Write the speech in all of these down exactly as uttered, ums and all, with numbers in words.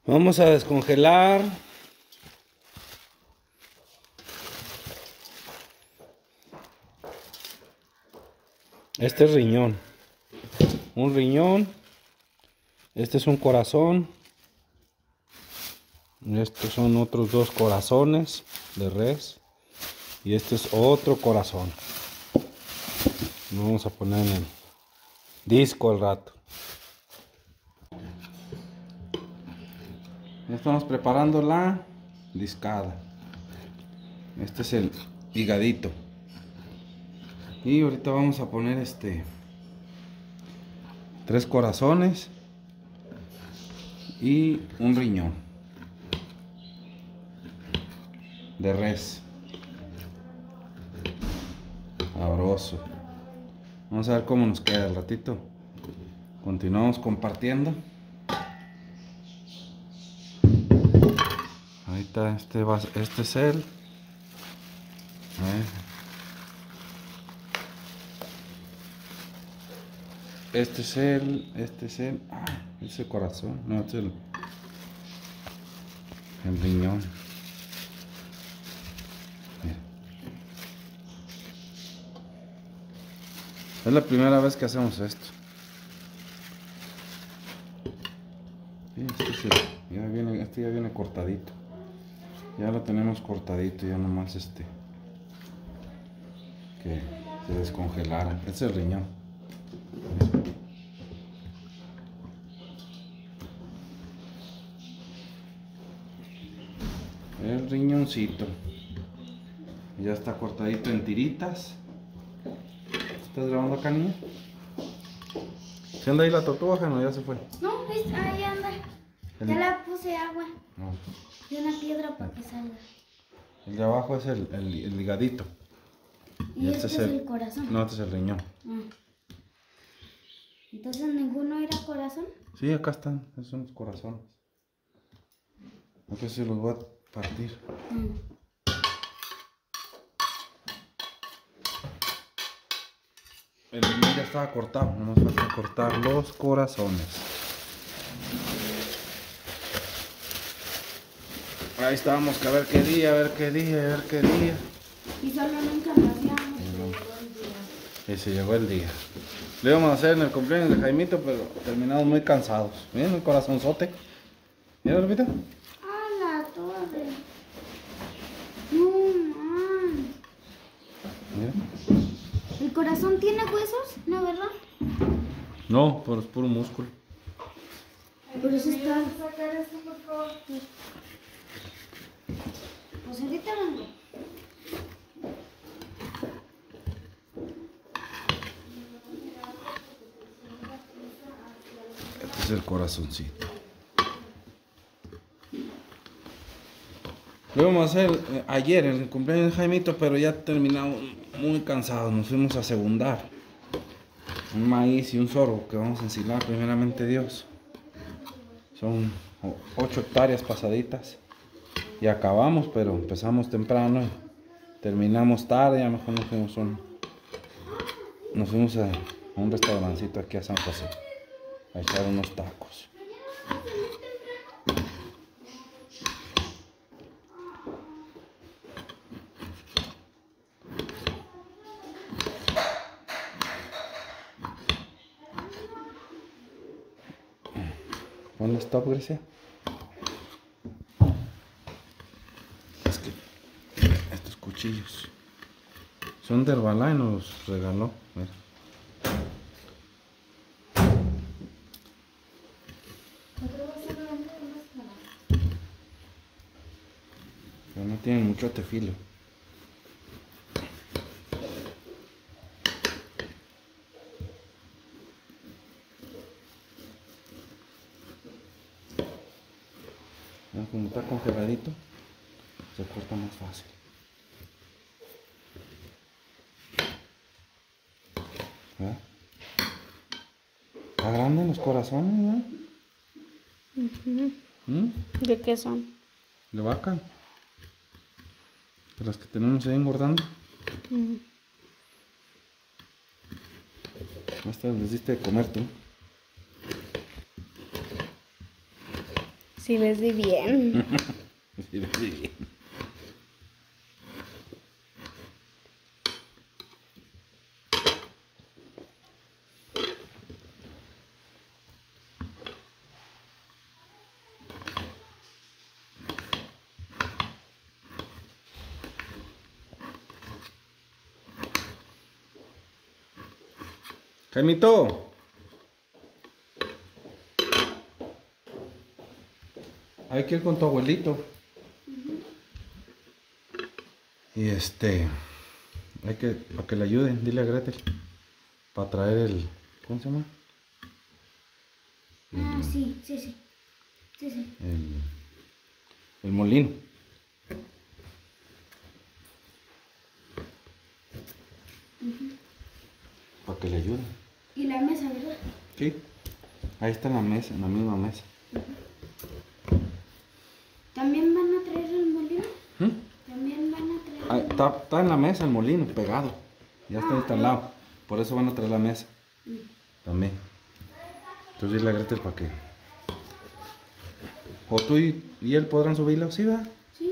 Vamos a descongelar este riñón. Un riñón. Este es un corazón. Estos son otros dos corazones de res. Y este es otro corazón. Lo vamos a poner en el disco al rato. Ya estamos preparando la discada. Este es el higadito. Y ahorita vamos a poner este tres corazones y un riñón de res. Sabroso. Vamos a ver cómo nos queda el ratito. Continuamos compartiendo. Ahí está, este, va, este es el. Este es el, este es el, ah, ese corazón, no, este es el, el riñón. Mira. Es la primera vez que hacemos esto. Sí, este, es el, ya viene, este ya viene cortadito. Ya lo tenemos cortadito, ya nomás este que se descongelara. Este es el riñón. El riñoncito. Ya está cortadito en tiritas. ¿Estás grabando acá, niña? ¿Se anda ahí la tortuga o ya se fue? No, es, ahí anda. El... Ya la puse agua. No. Y una piedra para que salga. El de abajo es el, el, el higadito. Y, y este, este es el, el corazón. No, este es el riñón. Ah. Entonces, ¿ninguno era corazón? Sí, acá están. Esos son los corazones. Acá se los voy a partir. Mm. El riñón ya estaba cortado. No nos falta cortar los corazones. Ahí estábamos, que a ver qué día, a ver qué día, a ver qué día. Y solo nunca nos íbamos. Y se llegó el día. Lo íbamos a hacer en el cumpleaños de Jaimito, pero terminamos muy cansados. Miren el corazonzote. Mira, Lupita. ¡Ah, la torre! No, man. Mira. ¿El corazón tiene huesos? ¿No, verdad? No, pero es puro músculo. Por eso está. Pues ahorita vengo. Este es el corazoncito. Lo íbamos a hacer eh, ayer en el cumpleaños de Jaimito, pero ya terminamos muy cansados. Nos fuimos a segundar un maíz y un sorgo que vamos a ensilar primeramente Dios. Son ocho hectáreas pasaditas y acabamos, pero empezamos temprano y terminamos tarde. Ya mejor nos fuimos, un, nos fuimos a, a un restaurancito aquí a San José a echar unos tacos. Ponle stop, Grecia. Es que estos cuchillos son de Herbalife, nos los regaló. Mira. Pero no tienen mucho tefilo. Como está congeladito, se corta más fácil. ¿Verdad? Está grande los corazones, ¿no? Uh-huh. ¿Mm? ¿De qué son? De vaca. De las que tenemos ahí engordando. Uh-huh. Hasta les diste de comer tú. Sí, ves de bien. Sí, ves de bien. Jaimito, hay que ir con tu abuelito. Uh-huh. Y este, hay que, para que le ayuden, dile a Gretel, para traer el, ¿cómo se llama? Ah, el, sí, sí, sí, sí, sí. El, el molino. Uh-huh. Para que le ayuden. Y la mesa, ¿verdad? Sí, ahí está la mesa, en la misma mesa. Uh-huh. ¿También van a traer el molino? ¿Mm? ¿También van a traer ah, el está, está en la mesa el molino, pegado. Ya está ah, instalado. Eh. Por eso van a traer la mesa. Uh-huh. También. Entonces dile a Gretel para que... ¿O tú y, y él podrán subirlo? ¿Sí, va? Sí.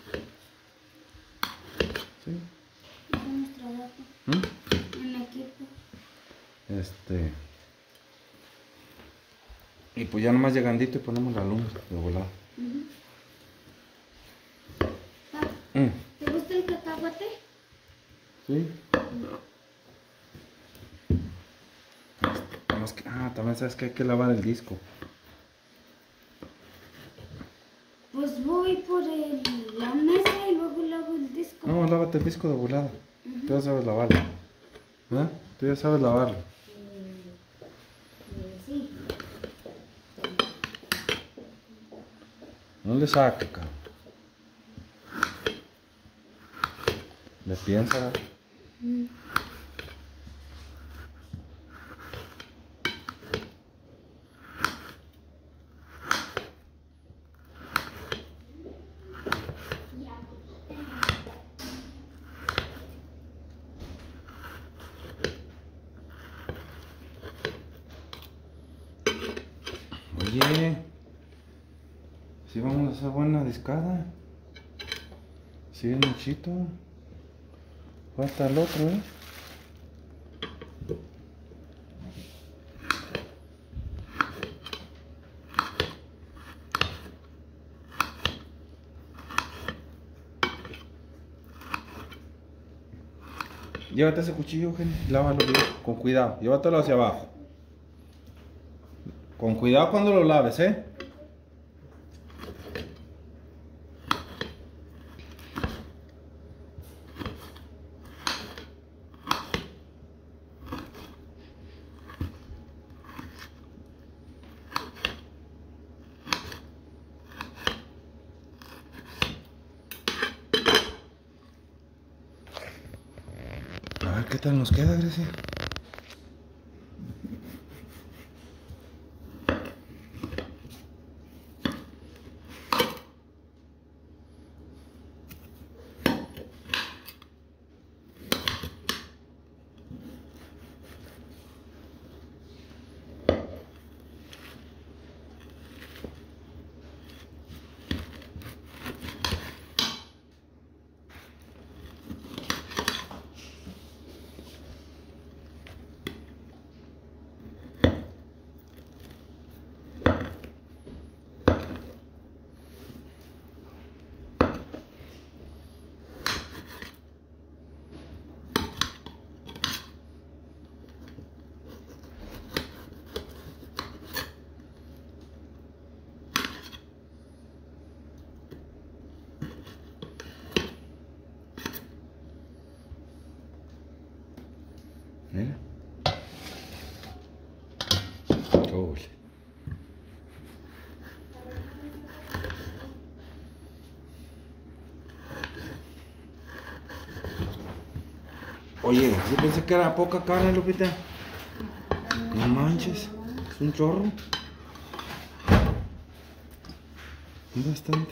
Sí. Es nuestro trabajo. ¿Mm? En equipo. Este... Y pues ya nomás llegandito y ponemos la luz de volada. Uh-huh. Mm. ¿Te gusta el cacahuate? Sí. Uh-huh. Que, ah, también sabes que hay que lavar el disco. Pues voy por el, la mesa y luego lavo el disco. No, lávate el disco de volada. Uh-huh. Tú ya sabes lavarlo. ¿Eh? Tú ya sabes lavarlo. Sí. No le saque, cabrón. ¿Le piensa? Mm. Oye, si vamos a hacer buena discada. Sí, muchito. Falta el otro, ¿eh? Llévate ese cuchillo, Eugenio. Lávalo bien, con cuidado. Llévatelo hacia abajo. Con cuidado cuando lo laves, ¿eh? A ver qué tal nos queda, Grecia. Mira. Uy. Oye, yo pensé que era poca carne, Lupita. No manches, es un chorro. Es bastante.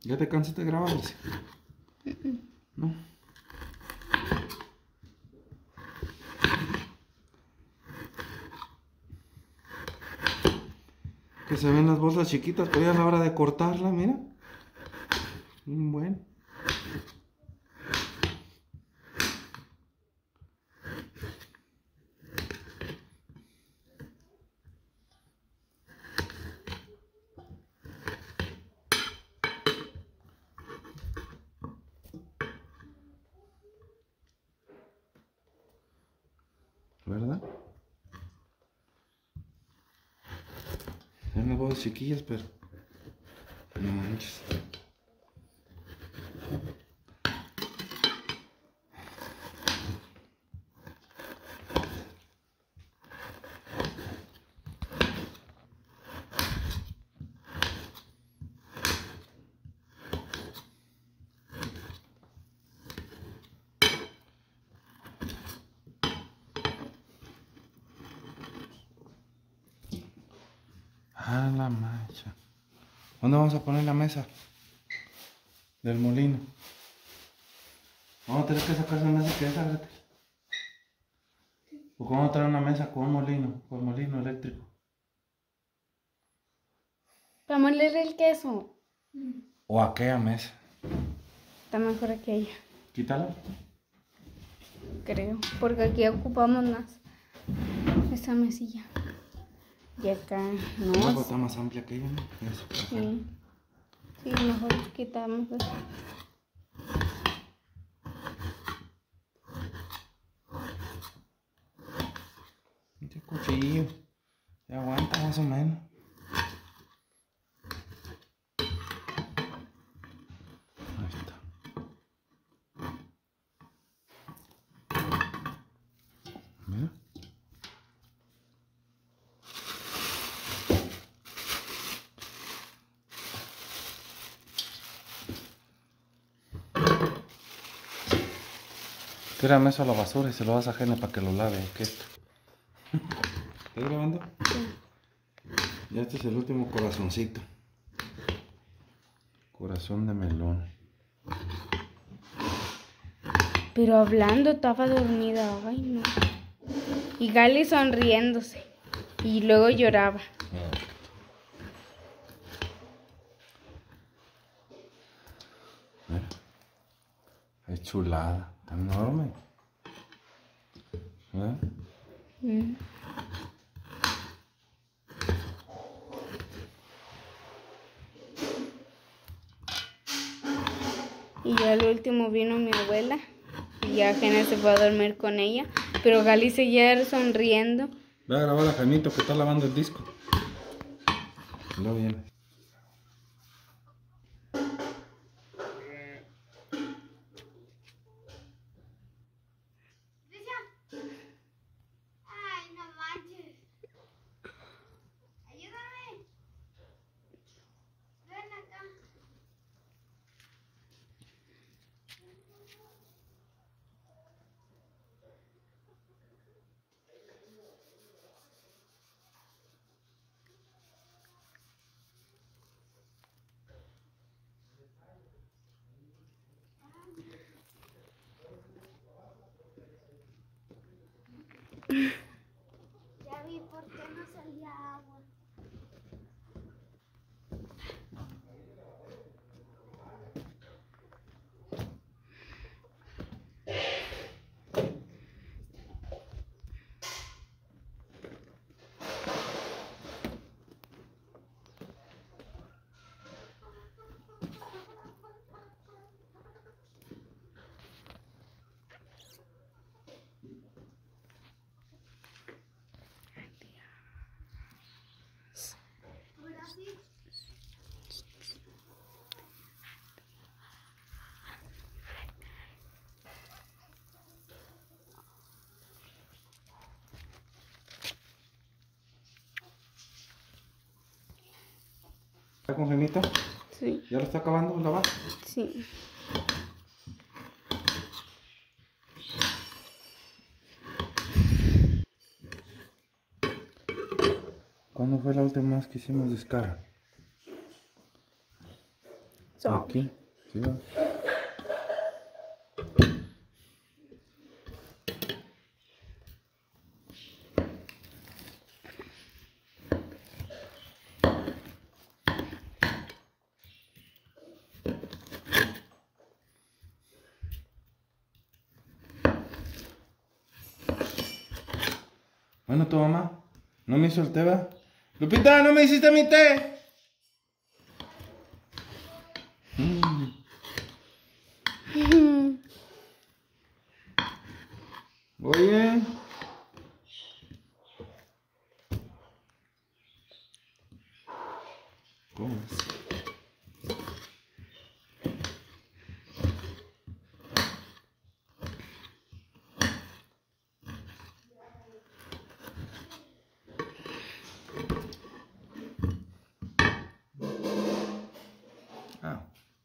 ¿Ya te cansaste de grabar? Ese? No. Que se ven las bolsas chiquitas, pero ya a la hora de cortarla, mira. Bueno. ¿Verdad? Son las bolsas chiquillas, pero no manches. Ah, la mancha. ¿Dónde vamos a poner la mesa? Del molino. Vamos a tener que sacar esa mesa que esa, Gretel. ¿O cómo vamos a traer una mesa con un molino? Con molino eléctrico. Para moler el queso. ¿O aquella mesa? Está mejor aquella, Quítala. creo. Porque aquí ocupamos más esta mesilla. Y acá no. Luego está más amplia que ella, ¿no? Eso, ajá. Sí. Sí, mejor quitamos eso. Este cuchillo. Ya aguanta más o menos. Ahí está. Mira. Tírame eso a la basura y se lo vas a Gene para que lo lave. ¿Qué esto? ¿Estás grabando? Sí. Ya este es el último corazoncito. Corazón de melón. Pero hablando, estaba dormida. Ay, no. Y Gali sonriéndose. Y luego lloraba. Mira. Es chulada. Tan enorme. ¿Verdad? Mm. Y ya al último vino mi abuela. Y ya Gene se fue a dormir con ella. Pero Gali seguía sonriendo. Ve a grabar a Jaimito que está lavando el disco. Y luego viene. Ay, no manches. Ayúdame. Ven acá. Ya vi por qué no salía agua. Ahora sí. ¿Está con Jaimito? Sí, ¿Ya lo está acabando de lavar? sí. ¿Cuándo fue la última vez que hicimos descarga? Suave. Aquí. Sí, va. Bueno, tu mamá no me hizo el té, ¿va? Lupita, no me hiciste mi té. Mm. Oye. ¿Cómo es? Ah.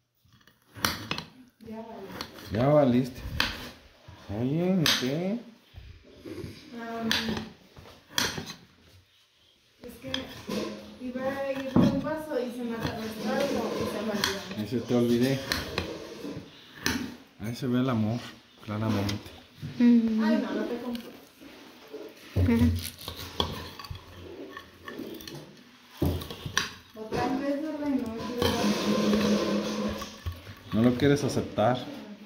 Ya vale. Ya valiste. Oye, ¿qué? Um, es que iba a ir por un vaso y se me atravesó algo y se me olvidó. Ahí se te olvidé. Ahí se ve el amor, claramente. Ay, no, no te compro. Otra vez, ¿verdad? Y no me quiero dar. No lo quieres aceptar.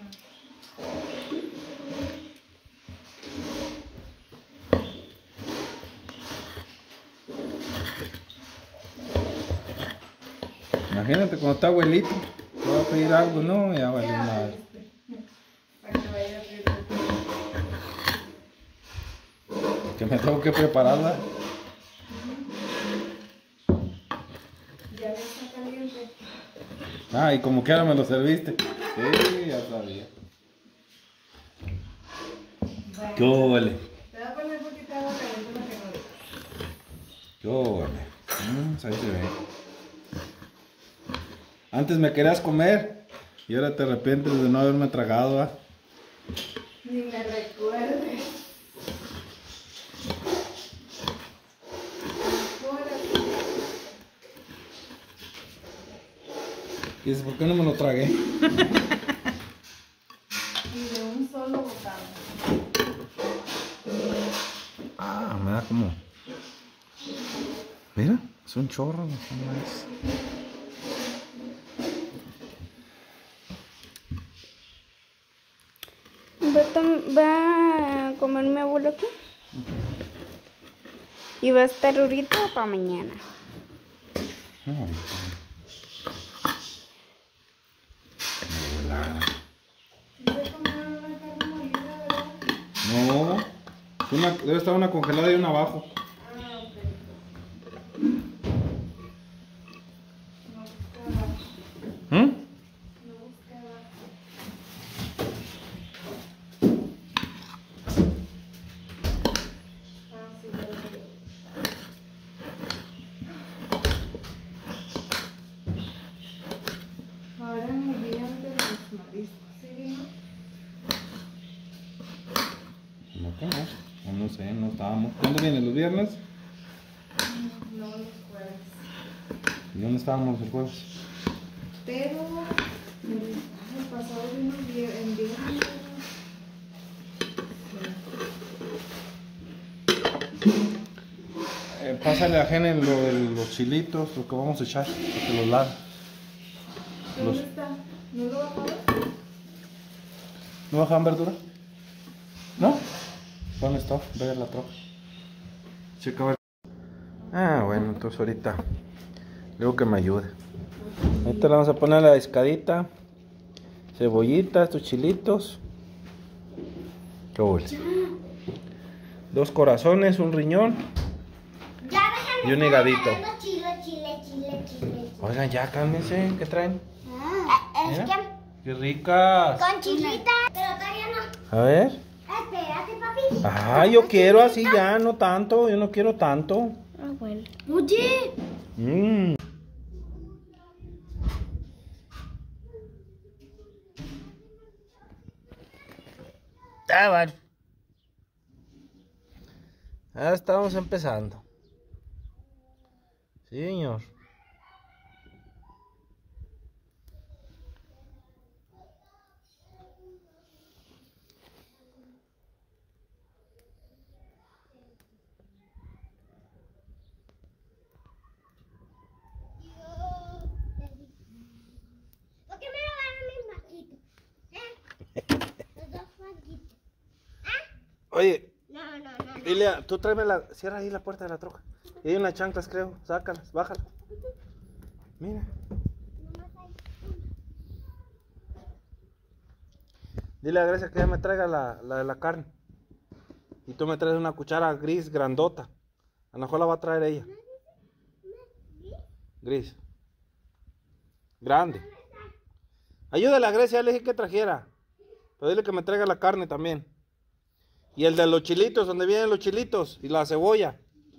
Imagínate cuando está abuelito, te va a pedir algo, no, ya valió nada. Para que vaya a abrir. Que me tengo que prepararla. Ya está caliente. Ah, y como quiera me lo serviste. Sí, ya sabía. Bueno, ¿Qué huele? te voy a poner un poquito de agua caliente para que no le. ¿Qué huele? Mm, ahí se ve. Antes me querías comer y ahora te arrepientes de no haberme tragado, ¿va? Ni me recuerdes. Y dices, ¿por qué no me lo tragué? Y de un solo bocado. Ah, me da como... Mira, es un chorro. ¿Cómo es? ¿Va a, tom- va a comer mi abuelo aquí? ¿Y va a estar ahorita o para mañana? No, ahorita. De volada. ¿Usted comió una carne molida, verdad? No, es una- debe estar una congelada y una abajo. Ah, ok. No buscaba. ¿Mm? No buscaba. Ah, sí, ya lo veo. Ahora me olvidan de los mariscos, ¿sí vino? No conozco, o no sé, no estábamos. ¿Cuándo vienen los viernes? No los jueves. ¿Y dónde estábamos el jueves? Pero el, el pasado vino el vier- en viernes. Eh, pásale a Jen lo de los chilitos, lo que vamos a echar, para que los lave. ¿Dónde Los- está? ¿No lo bajó? ¿No bajaban verdura? ¿No? ¿Dónde está? Ve a la troca. Checa a ver. Ah, bueno, entonces ahorita le digo que me ayude. Ahorita le vamos a poner la escadita, cebollita, estos chilitos. ¿Qué huele? Dos corazones, un riñón y un higadito. Chile, chile, chile, chile. Oigan, ya cálmense, ¿qué traen? Es Mira, que ¡qué ricas! con chilita, pero todavía no. A ver. Espérate, papi. Ah, yo quiero así ya, no tanto, yo no quiero tanto. Ah, bueno. Oye. Mm. Ah, bueno. Ya estamos empezando. Sí, señor. Oye, No, no, no. no. Ilia, tú tráeme la... Cierra ahí la puerta de la troca. Y hay unas chanclas, creo. Sácalas, bájalas. Mira. Dile a Grecia que ya me traiga la, la de la carne. Y tú me traes una cuchara gris grandota. A lo mejor la va a traer ella. Gris. Grande. Ayúdale a Grecia, le dije que trajera. Pero dile que me traiga la carne también. Y el de los chilitos, donde vienen los chilitos. Y la cebolla.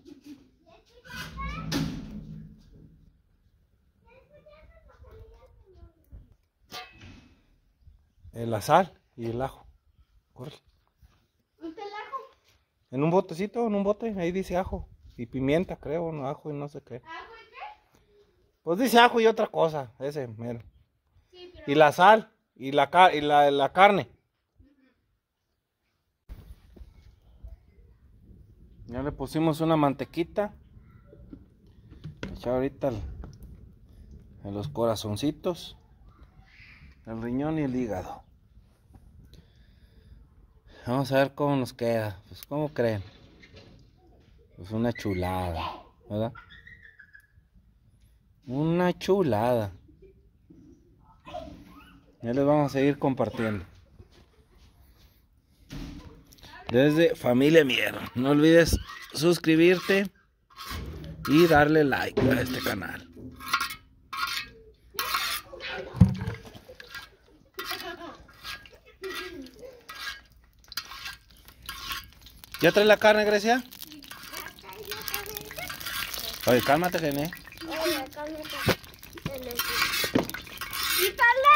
La sal y el ajo. Corre. ¿Dónde está el ajo? En un botecito, en un bote, ahí dice ajo. Y pimienta, creo, no ajo y no sé qué. ¿Ajo y qué? Pues dice ajo y otra cosa, ese, mero. Sí, pero... Y la sal, y la, ca- y la, la carne. Ya le pusimos una mantequita. Echar ahorita el- en los corazoncitos, el riñón y el hígado. Vamos a ver cómo nos queda. Pues, ¿cómo creen? Pues una chulada, ¿verdad? Una chulada. Ya les vamos a seguir compartiendo. Desde Familia Mier. No olvides suscribirte y darle like a este canal. ¿Ya traes la carne, Grecia? Oye, cálmate, Gene. Oye, cálmate. ¡Quítalo!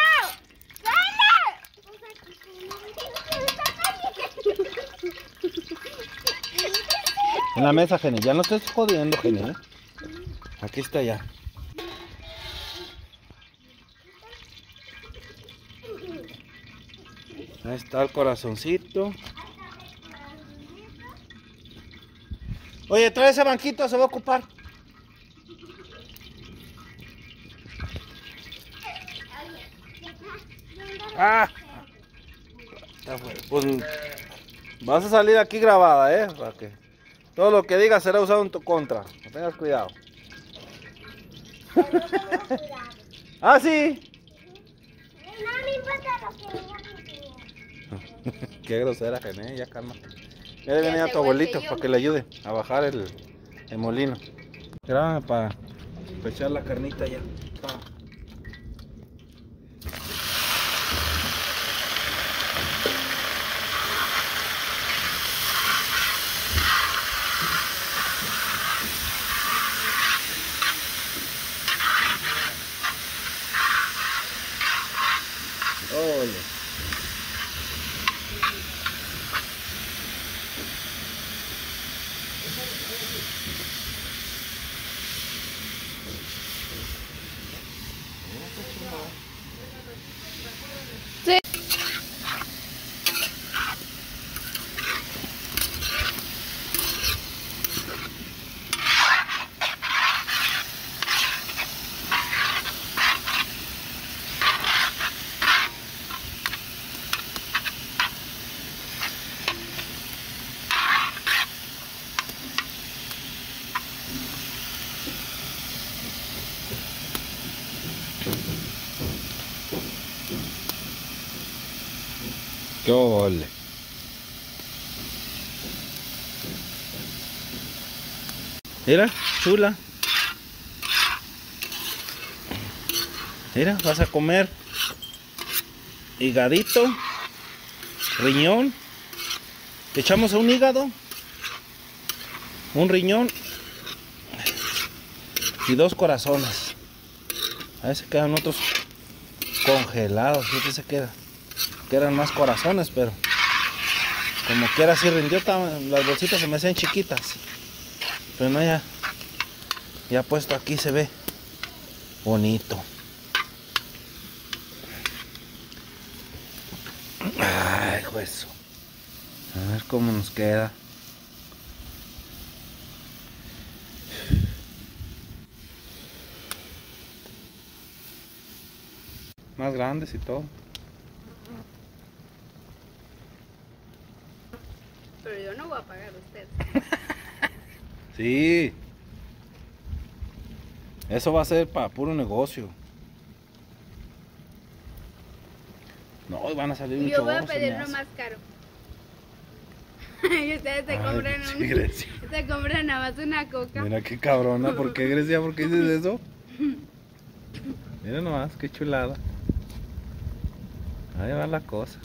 En la mesa, Gene. Ya no estés jodiendo, Gene. ¿eh? Aquí está ya. Ahí está el corazoncito. Oye, trae ese banquito, se va a ocupar. Ah. Pues vas a salir aquí grabada, ¿eh? Para que todo lo que digas será usado en tu contra. No tengas cuidado. Ah, sí. No me importa lo que diga. Qué grosera, Gene, ya calma. Ya le viene a tu abuelito para que le ayude a bajar el, el molino. Grábame para echar la carnita ya. Pa. Ole. Sí. Qué ole. Mira, chula. Mira, vas a comer higadito, riñón. Le echamos a un hígado, un riñón y dos corazones. A veces quedan otros congelados. Fíjate, se queda. Quedan más corazones, pero como quiera así rindió. Las bolsitas se me hacían chiquitas. Pero no, ya, ya puesto aquí se ve bonito. Ay, juez. A ver cómo nos queda. Más grandes y todo. pero yo no voy a pagar a usted. Sí. Eso va a ser para puro negocio. No, y van a salir un Yo voy a chorro, se pedir me lo hace. más caro. Y ustedes se Ay, compran pinche un, Grecia. se compran nada más una coca. Mira qué cabrona, ¿por qué Grecia? ¿Por qué dices eso? Mira nomás, qué chulada. Ahí va la cosa.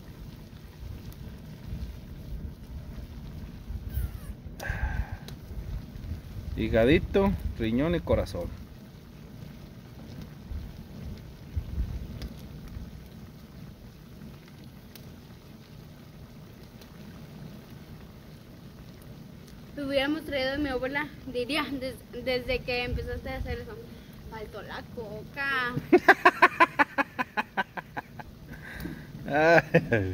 Higadito, riñón y corazón. Si hubiéramos traído a mi abuela, diría, des- desde que empezaste a hacer eso, faltó la coca. Ay.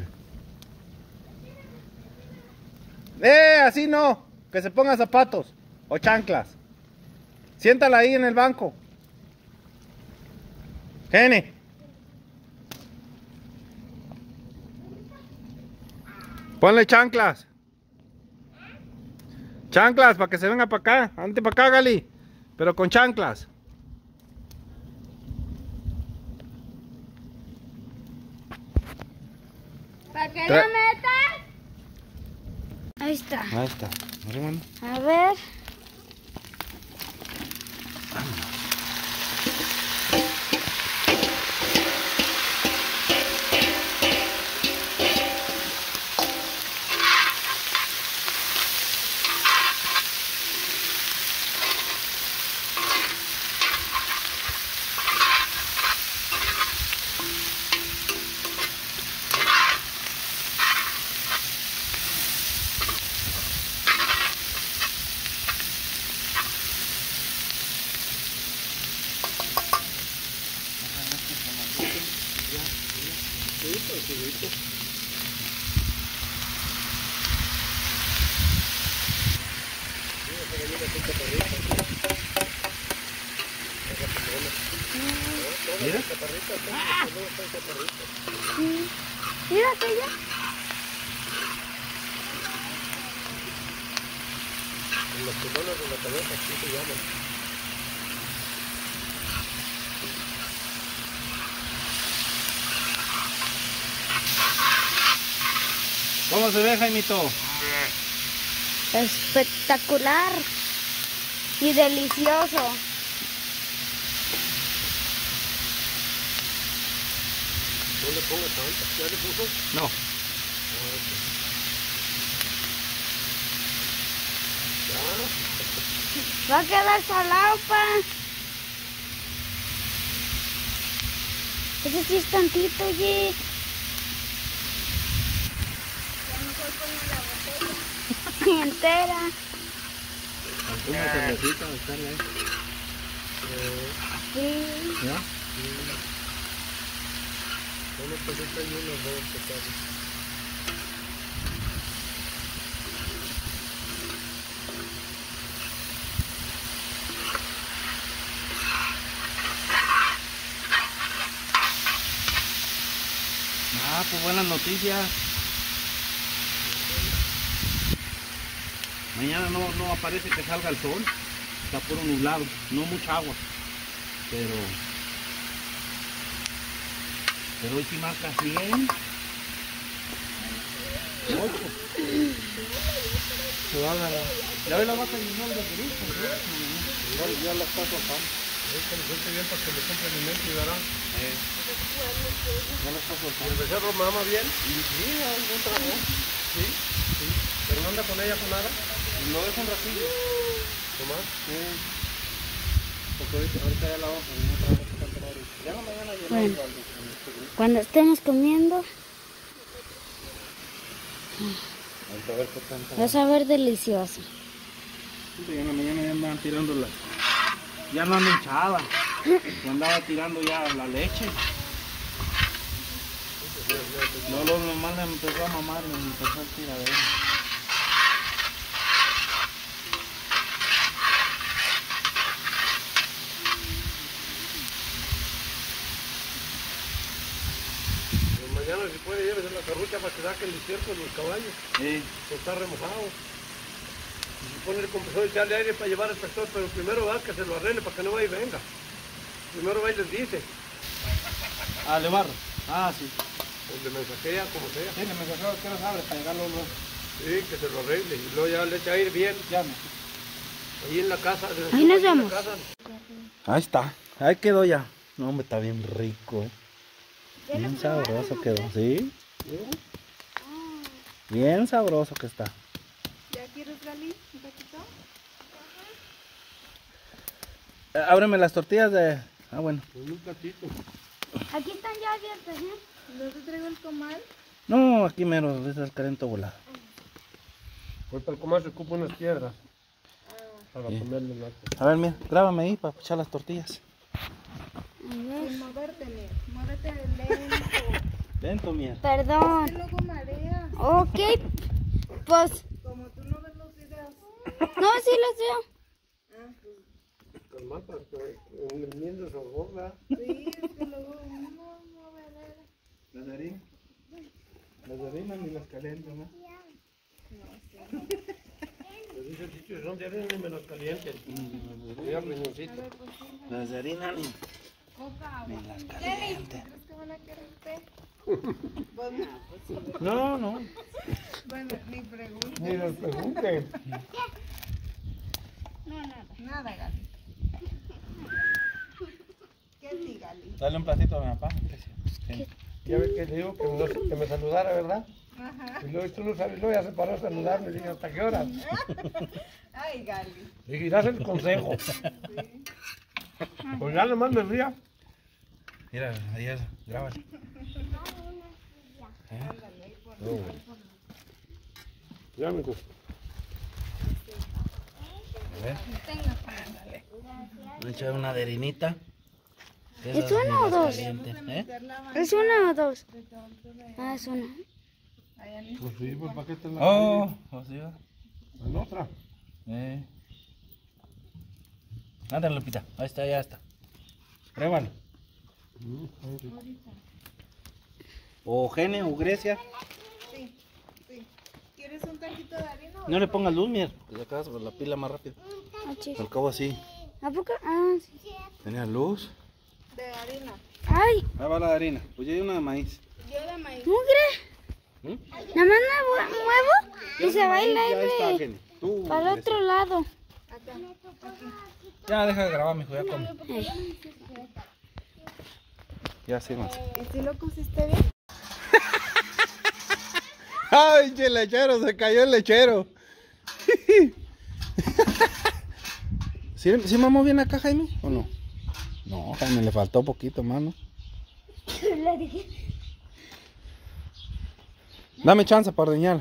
¡Eh! Así no. Que se ponga zapatos o chanclas. Siéntala ahí en el banco. Jenny. Ponle chanclas. Chanclas para que se venga para acá. Ante para acá, Gali. Pero con chanclas. ¿Para qué Tra- la metas? Ahí está. Ahí está. Mira, mano. A ver. Mira. Mira aquella. Los pilones de la cabeza, así se llaman. ¿Cómo se ve, Jaimito? Espectacular y delicioso. No le pongas tanto, ¿ya le puso? No. Va a quedar salado, pa. Ese sí es tantito, oye. Entera. Una cervecita, echarle ahí. Sí. ¿Ya? Una pelita y unos dos, ¿qué tal? Ah, pues buenas noticias. Mañana no, no aparece que salga el sol. Está puro nublado, no mucha agua. Pero... Pero hoy sí marca cien. ocho. Se va a agarrar. Ya ve la vaca llenando de grito, ¿no? Ya, ya la está soltando. Es que le suelte bien para que le compre alimento y dará. Eh. Ya la está ¿Y soltando. el becerro mama bien? Y sí, algún trago. Sí, sí. ¿Pero no anda con ella con nada? Lo dejo un ratillo. ¿Tomás? Sí. Porque ahorita, ahorita ya la vamos a venir otra vez a cantar ahorita. Ya no mañana yo Bueno. no algo con este grupo. Cuando estemos comiendo, Ahorita a ver qué tanta. va a saber delicioso. Ya en la mañana ya andaban tirando la... Ya no ando hinchada. Ya andaba tirando ya la leche. No, lo normal me empezó a mamar y me empezó a tirar. Mañana si puede llévesela la serrucha para que saquen el estiércol de los caballos. Sí. Pues está remojado. Y se pone el compresor y echarle aire para llevar al tractor, pero primero va que se lo arregle para que no vaya y venga. Primero va y les dice. Ah, le barro. Ah, sí. O le mensajea, como sea. Sí, le mensajeo que nos abre para llegarlo luego. Sí, que se lo arregle. Y luego ya le echa aire bien. Llame. Ahí en la casa. Ahí nos en la vemos. casa. Ahí está. Ahí quedó ya. No, hombre, está bien rico, eh. Bien sabroso quedó, ¿sí? Bien sabroso que está. ¿Ya quieres, Gali? ¿Un poquito? Eh, ábreme las tortillas de... Ah, bueno. Con un platito. Aquí están ya abiertas, ¿no? ¿No te traigo el comal? No, aquí mero, de esas calento volado. Ahorita el comal se ocupa unas piedras. Para Sí. ponerle en la... A ver, mira, grábame ahí para echar las tortillas. Sin moverte, mira. Muévete lento. Lento, mira. Que Perdón. luego mareas. Ok, pues, Como tú no ves los videos. no, sí los veo. Ah, pues Calmar para que el miel se ahoga. sí, es que luego uno no ve nada. Las de harina. Las de harina ni las caliento, ¿no? Les dice el sitio, son de harina ni me los calienten. Mira, riñoncito. Las de harina ni, ni las caliente. ¿Crees que van a querer té? No, no. Bueno, ni pregunta. Ni les pregunten. Nada, Gali. ¿Qué ti, Gali? Dale un platito a mi papá. Sí. Ya ves que le digo que, no, que me saludara, ¿verdad? Ajá. Y luego tú no sabes, luego ya se paró a saludarme. Le dije, ¿hasta qué hora? Ay, Gali. Le dije, das el consejo. Pues ya nomás me ría. Mira, ayer, grábale. Ya me gusta. A ver. Voy a echar una de harinita. De ¿Es esas una ni o las dos? caliente, ¿eh? ¿Es una o dos? Ah, es una. Pues sí, pues ¿para qué te la Oh, o sea. En otra. Eh. Ándale, Lupita. Ahí está, ya está. Pruébalo. O Gene o Grecia. Sí, sí. ¿Quieres un taquito de harina? o No le pongas luz, mira. Que sacas la pila más rápido. Ah, chico. Al cabo así. ¿A poco? Ah, sí. Tenía luz. de harina? Ay, Ahí va la de harina. Pues ya hay una de maíz. Yo de maíz. mugre. ¿Mm? Nada más me muevo y se va el Ya está, aire Gene. Tú, para el Grecia. otro lado. Acá. Ya deja de grabar, mijo. Ya come. Ay. Ya sírvanse. ¿Y si lo pusiste bien? ¡Ay, el lechero! Se cayó el lechero. ¿Sí, ¿Sí mamó bien acá, Jaime? ¿O no? No, Jaime, le faltó poquito, mano. Dame chance para ordeñarla.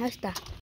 Ahí está.